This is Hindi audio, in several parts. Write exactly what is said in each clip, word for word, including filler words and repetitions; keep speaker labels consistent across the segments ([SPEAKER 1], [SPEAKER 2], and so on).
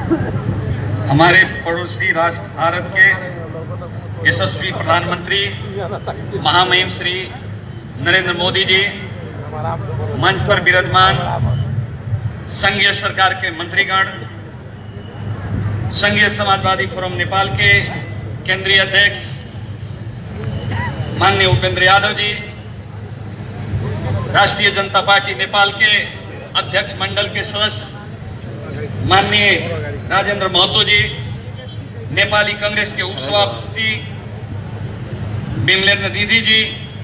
[SPEAKER 1] हमारे पड़ोसी राष्ट्र भारत के यशस्वी प्रधानमंत्री महामहिम श्री नरेंद्र मोदी जी, मंच पर विराजमान संघीय सरकार के मंत्रीगण, संघीय समाजवादी फोरम नेपाल के केंद्रीय अध्यक्ष माननीय उपेंद्र यादव जी, राष्ट्रीय जनता पार्टी नेपाल के अध्यक्ष मंडल के सदस्य माननीय राजेंद्र महतो जी, नेपाली कांग्रेस के उपसभापति विमलेन्द्र दीदी जी,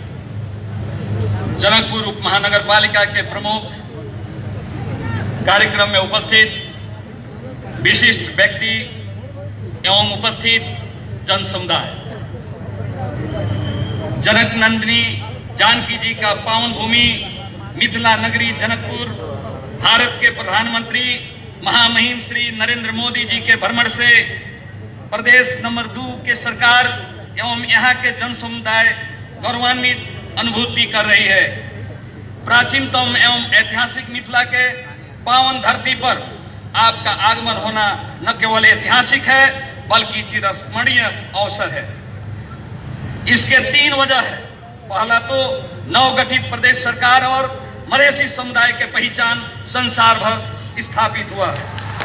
[SPEAKER 1] जनकपुर उप महानगर पालिका के प्रमुख, कार्यक्रम में उपस्थित विशिष्ट व्यक्ति एवं उपस्थित जन समुदाय, जनक नंदिनी जानकी जी का पावन भूमि मिथिला नगरी जनकपुर भारत के प्रधानमंत्री महामहिम श्री नरेंद्र मोदी जी के भ्रमण से प्रदेश नंबर दो के सरकार एवं यहाँ के जन समुदाय गौरवान्वित अनुभूति कर रही है। प्राचीनतम एवं ऐतिहासिक मिथिला के पावन धरती पर आपका आगमन होना न केवल ऐतिहासिक है बल्कि चिरस्मरणीय अवसर है। इसके तीन वजह है। पहला तो नवगठित प्रदेश सरकार और मधेसी समुदाय के पहचान संसार भर स्थापित हुआ।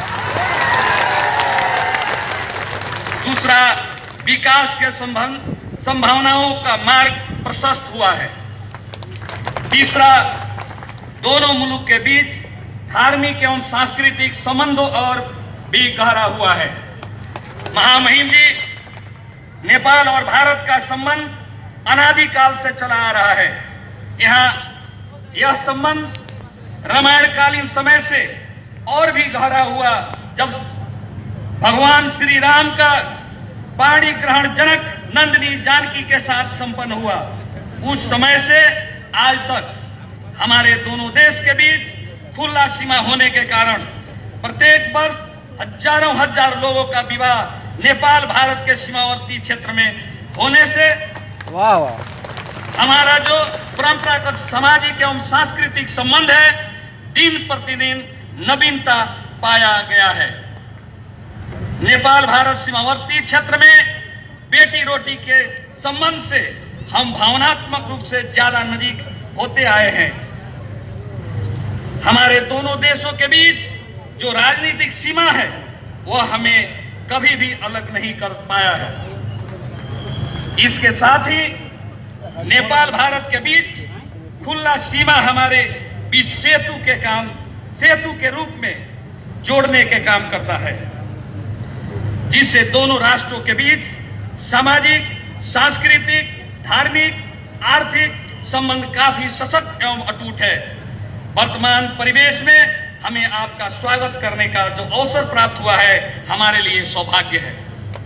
[SPEAKER 1] दूसरा, विकास के संभावनाओं का मार्ग प्रशस्त हुआ है। तीसरा, दोनों मुल्क के बीच धार्मिक एवं सांस्कृतिक संबंधों और भी गहरा हुआ है। महामहिम जी, नेपाल और भारत का संबंध अनादिकाल से चला आ रहा है। यहाँ यह संबंध रामायणकालीन समय से और भी गहरा हुआ जब भगवान श्री राम का वाणी ग्रहण जनक नंदिनी जानकी के साथ संपन्न हुआ। उस समय से आज तक हमारे दोनों देश के बीच खुला सीमा होने के कारण प्रत्येक वर्ष हजारों हजार लोगों का विवाह नेपाल भारत के सीमावर्ती क्षेत्र में होने से वाह वाह हमारा जो परंपरागत सामाजिक एवं सांस्कृतिक संबंध है दिन प्रतिदिन नवीनता पाया गया है। नेपाल भारत सीमावर्ती क्षेत्र में बेटी रोटी के संबंध से हम भावनात्मक रूप से ज्यादा नजीक होते आए हैं। हमारे दोनों देशों के बीच जो राजनीतिक सीमा है वह हमें कभी भी अलग नहीं कर पाया है। इसके साथ ही नेपाल भारत के बीच खुला सीमा हमारे बीच सेतु के काम सेतु के रूप में जोड़ने के काम करता है, जिससे दोनों राष्ट्रों के बीच सामाजिक, सांस्कृतिक, धार्मिक, आर्थिक संबंध काफी सशक्त एवं अटूट है। वर्तमान परिवेश में हमें आपका स्वागत करने का जो अवसर प्राप्त हुआ है हमारे लिए सौभाग्य है।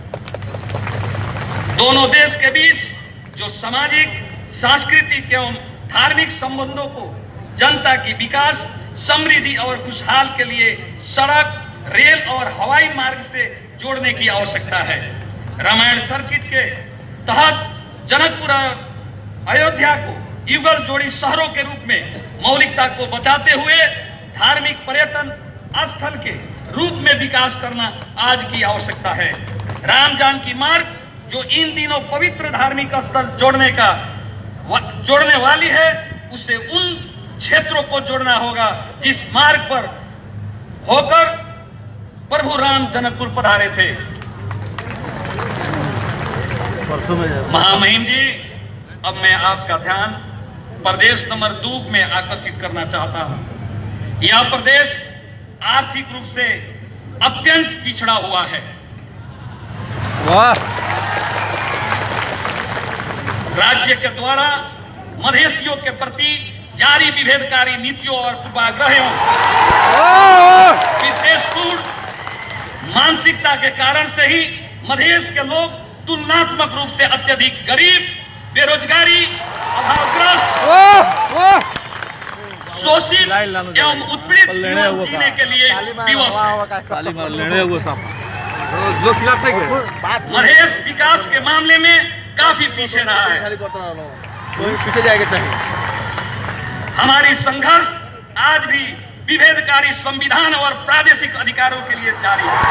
[SPEAKER 1] दोनों देश के बीच जो सामाजिक, सांस्कृतिक एवं धार्मिक संबंधों को जनता की विकास, समृद्धि और खुशहाल के लिए सड़क, रेल और हवाई मार्ग से जोड़ने की आवश्यकता है। रामायण सर्किट के तहत जनकपुर और अयोध्या को युगल जोड़ी शहरों के रूप में मौलिकता को बचाते हुए धार्मिक पर्यटन स्थल के रूप में विकास करना आज की आवश्यकता है। राम जानकी मार्ग जो इन दिनों पवित्र धार्मिक स्थल जोड़ने का जोड़ने वाली है, उसे उन क्षेत्रों को जोड़ना होगा जिस मार्ग पर होकर प्रभु राम जनकपुर पधारे थे। महामहिम जी, अब मैं आपका ध्यान प्रदेश नंबर दो में आकर्षित करना चाहता हूं। यह प्रदेश आर्थिक रूप से अत्यंत पिछड़ा हुआ है। वाह! राज्य के द्वारा मधेसियों के प्रति जारी विभेदकारी नीतियों और पूर्वाग्रहों, विद्वेषपूर्ण मानसिकता के कारण से ही मधेश के लोग तुलनात्मक रूप से अत्यधिक गरीब, बेरोजगारी, अभावग्रस्त, शोषित एवं उत्पीड़ित जीवन जीने के लिए विवश है। मधेश विकास के मामले में काफी पीछे रहा है।
[SPEAKER 2] पीछे जाएगा।
[SPEAKER 1] हमारी संघर्ष आज भी विभेदकारी संविधान और प्रादेशिक अधिकारों के लिए जारी है।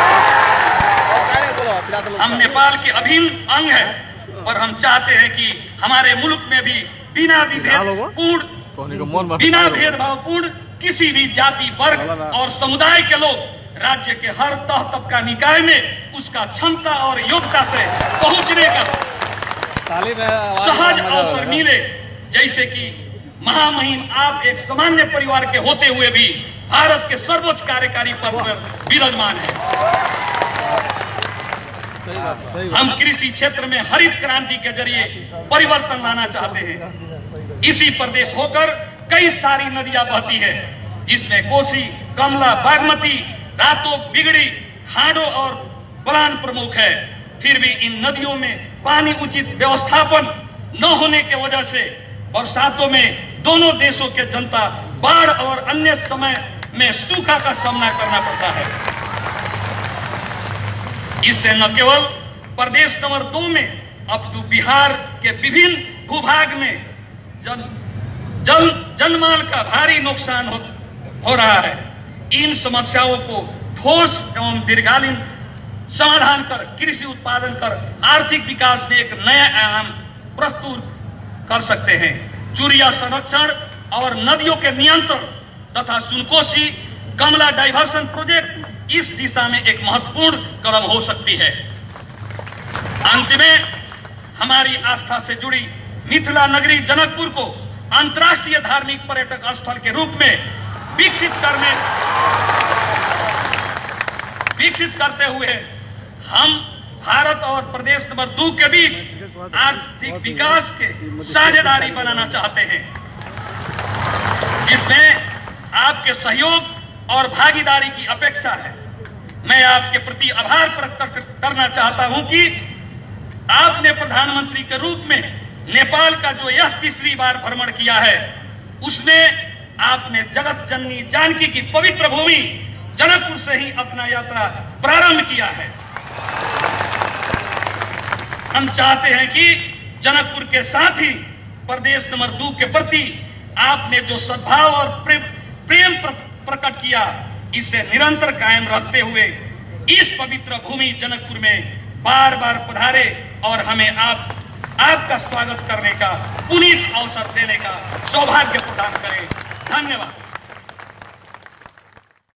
[SPEAKER 1] हम नेपाल के अभिन्न अंग हैं, और हम चाहते हैं कि हमारे मुल्क में भी बिना विभेदपूर्ण बिना भेदभावपूर्ण किसी भी जाति, वर्ग और समुदाय के लोग राज्य के हर तह तबका निकाय में उसका क्षमता और योग्यता से पहुंचने का सहज अवसर मिले। जैसे कि महामहिम आप एक सामान्य परिवार के होते हुए भी भारत के सर्वोच्च कार्यकारी पद पर विराजमान है। हम कृषि क्षेत्र में हरित क्रांति के जरिए परिवर्तन लाना चाहते हैं। इसी प्रदेश होकर कई सारी नदियां बहती है, जिसमें कोसी, कमला, बागमती, रातो, बिगड़ी, खांडो और बलान प्रमुख है। फिर भी इन नदियों में पानी उचित व्यवस्थापन न होने की वजह से बरसातों में दोनों देशों के जनता बाढ़ और अन्य समय में सूखा का सामना करना पड़ता है। इससे न केवल प्रदेश नंबर दो में अपितु बिहार के विभिन्न भूभाग में जन जल जनमाल का भारी नुकसान हो, हो रहा है। इन समस्याओं को ठोस एवं दीर्घकालीन समाधान कर कृषि उत्पादन कर आर्थिक विकास में एक नया आयाम प्रस्तुत कर सकते हैं। चुरिया संरक्षण और नदियों के नियंत्रण तथा सुनकोशी कमला डाइवर्सन प्रोजेक्ट इस दिशा में एक महत्वपूर्ण कदम हो सकती है। अंत में हमारी आस्था से जुड़ी मिथिला नगरी जनकपुर को अंतर्राष्ट्रीय धार्मिक पर्यटक स्थल के रूप में विकसित करने विकसित करते हुए हम भारत और प्रदेश नंबर दो के बीच आर्थिक विकास के साझेदारी बनाना चाहते हैं, जिसमें आपके सहयोग और भागीदारी की अपेक्षा है। मैं आपके प्रति आभार प्रकट करना चाहता हूं कि आपने प्रधानमंत्री के रूप में नेपाल का जो यह तीसरी बार भ्रमण किया है, उसमें आपने जगत जननी जानकी की पवित्र भूमि जनकपुर से ही अपना यात्रा प्रारंभ किया है। हम चाहते हैं कि जनकपुर के साथ ही प्रदेश नंबर दो के प्रति आपने जो सद्भाव और प्रेम, प्रेम प्र, प्रकट किया, इसे निरंतर कायम रखते हुए इस पवित्र भूमि जनकपुर में बार बार पधारे और हमें आप आपका स्वागत करने का पुनीत अवसर देने का सौभाग्य प्रदान करें। धन्यवाद।